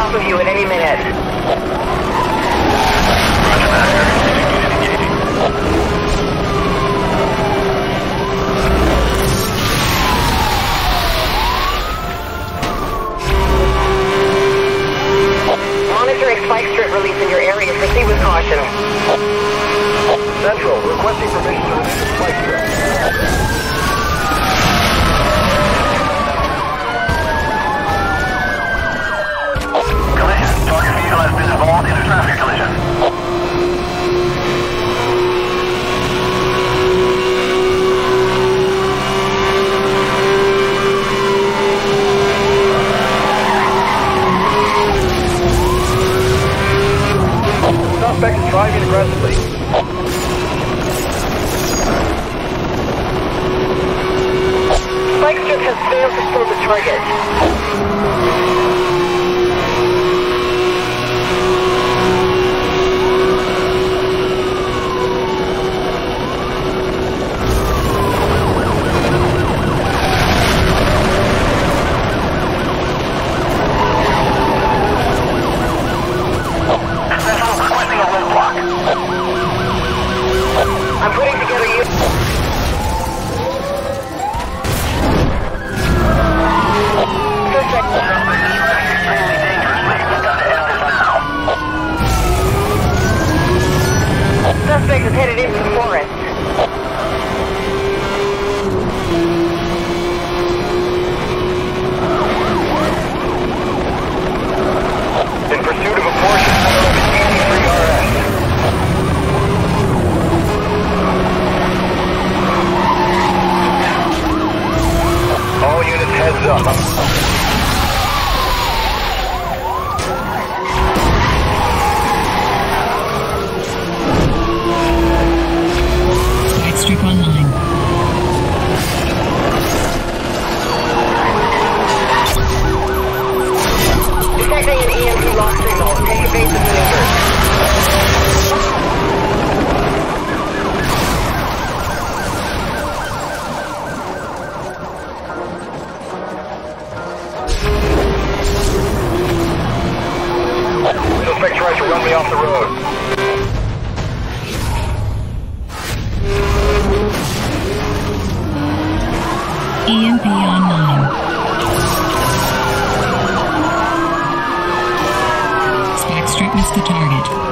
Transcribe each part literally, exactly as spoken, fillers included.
top of you at any minute. Roger that. Monitoring spike strip release in your area. Proceed with caution. Central, requesting permission to release the spike strip. Collision. Target vehicle has been involved in a traffic collision. Suspect is driving aggressively. Spike strip has failed to slow the target. I'm putting together you. Suspect. Suspect is driving extremely dangerously. We've got to end this now. Suspect is headed into the forest. In pursuit of a Porsche three R S. All units heads up. Spike strip online. Detecting an E M P lock signal. Take evasive maneuvers. Suspect tries to run me off the road. E M P online. Spike strip missed the target.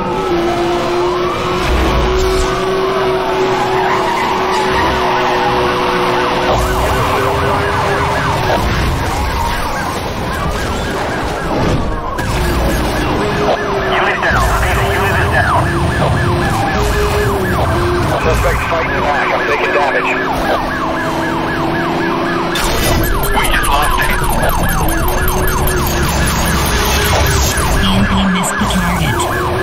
Suspect fighting back. I'm taking damage. We just lost it. E M P missed the target.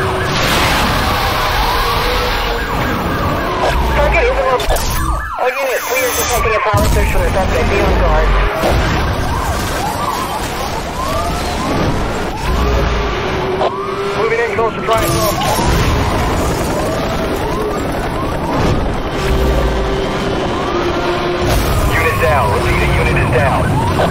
Target isn't open. All units, we are detecting a power surge from the suspect. Be on guard. Moving in close to try and go. Down. Repeat, a unit is down.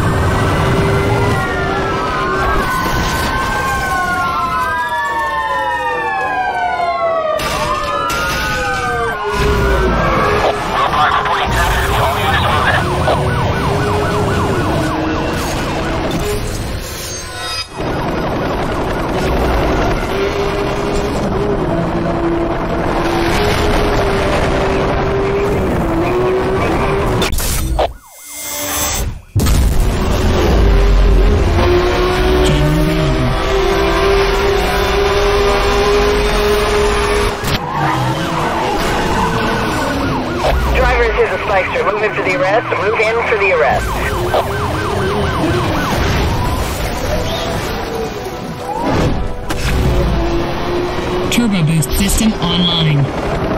Roadblock reporting sensitive. All units move in. Here's a spike strip. Move in for the arrest. Move in for the arrest. Turbo boost system online.